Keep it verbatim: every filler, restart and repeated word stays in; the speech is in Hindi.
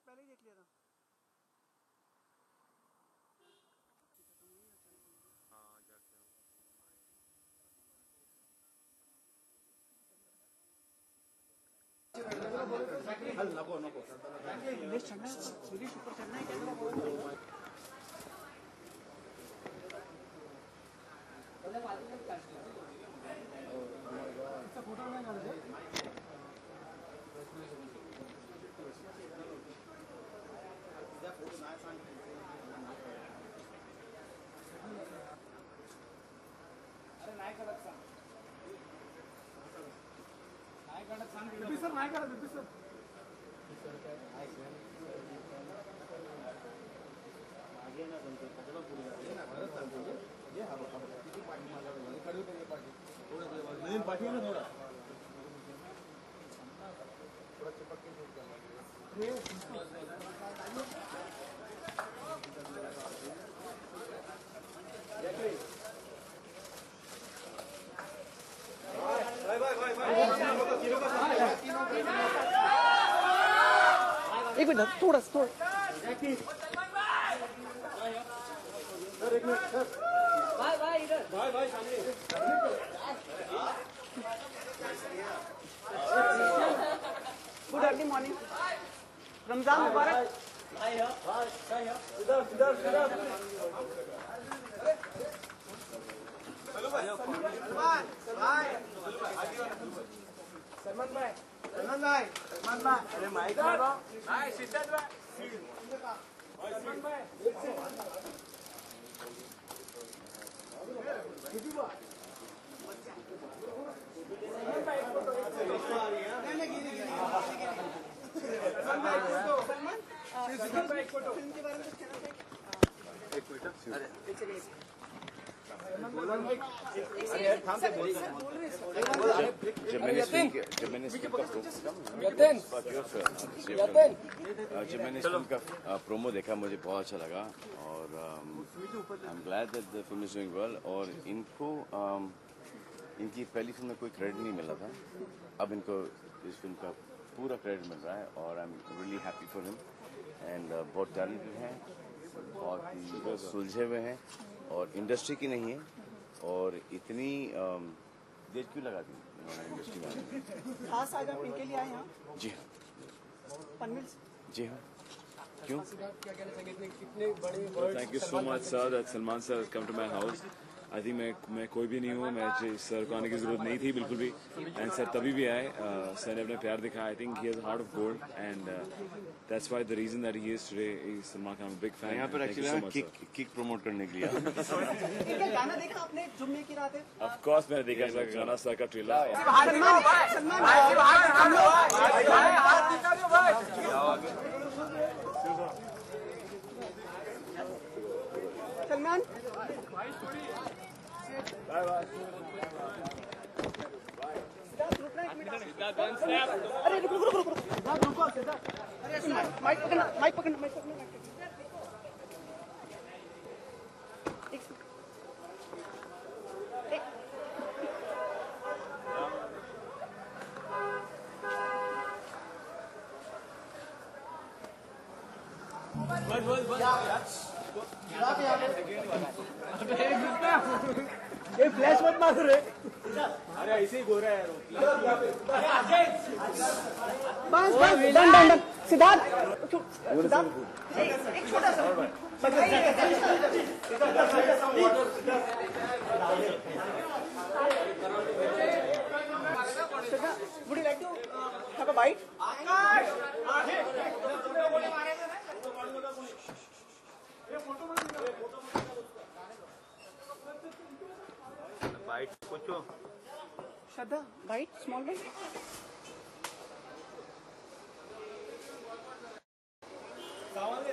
पहले ही देख लिया था। हाँ जाके नको नको चढ़ना सीढ़ी ऊपर चढ़ना है क्या? फोटो में अरे नाही करत सांग नाही करत सांग बिपी सर नाही करत बिपी सर आगे ना बनते पकड़ो पूरी ये ना भारत सांगतो ये हा बघा किती पाठी मारला कडू कडू पाठी थोडं नवीन पाठी ना थोडा थोडा चिपक के ये एक मिनट थोड़ा थोड़ा सर एक मिनट सर भाई भाई इधर भाई भाई सामने गुड अर्ली मॉर्निंग रमजान मुबारक भाई भाई इधर इधर इधर हेलो भाई सलमान भाई सलमान भाई सलमान भाई सलमान भाई अरे माइक मारो भाई सिद्धार्थ भाई सलमान भाई किती बार सलमान भाई एक फोटो एक फोटो आ रही है नहीं नहीं गिरी गिरी सलमान भाई एक फोटो सलमान सलमान भाई एक फोटो फिल्म के बारे में कुछ कहना चाहिए? एक मिनट अरे चलिए जब मैंने स्क्रीन जब मैंने स्क्रीन का जब मैंने स्क्रीन का प्रोमो देखा मुझे बहुत अच्छा लगा और I am glad that the film is doing well और इनको um, इनकी पहली फिल्म में कोई क्रेडिट नहीं मिला था, अब इनको इस फिल्म का पूरा क्रेडिट मिल रहा है और I am really happy for him and बहुत टैलेंटेड हैं, बहुत ही सुलझे हुए हैं और इंडस्ट्री की नहीं है और इतनी देर क्यों लगा दी इंडस्ट्री में? खास आज आप इनके लिए आए हैं? जी हाँ पनवेल जी हाँ क्यों? Thank you so much sir that Salman sir come to my house. I think मैं मैं कोई भी नहीं हूँ, मैं सर को आने की जरूरत नहीं थी बिल्कुल भी एंड सर तभी भी आए, सर ने अपने प्यार दिखाया। I think he has heart of gold and that's why the reason that he is today is Salman Khan big fan. यहाँ पर एक्चुअली किक किक प्रमोट करने के लिए इनका गाना देखा आपने जुम्मे की रात है? ऑफ कोर्स मैंने देखा इसका गाना सर का trailer. Salman Salman Salman bye bye अरे रुको रुको रुको रुको अरे माइक पकड़ना माइक पकड़ना माइक पकड़ना बस बस बस ये फ्लैश मत मार रहे। अरे ऐसे ही गोरा है बस बस done done done Siddharth Siddharth एक छोटा सा would you like to have a bite? Bite पूछो श्रद्धा बाइट स्मॉल बाइट सावन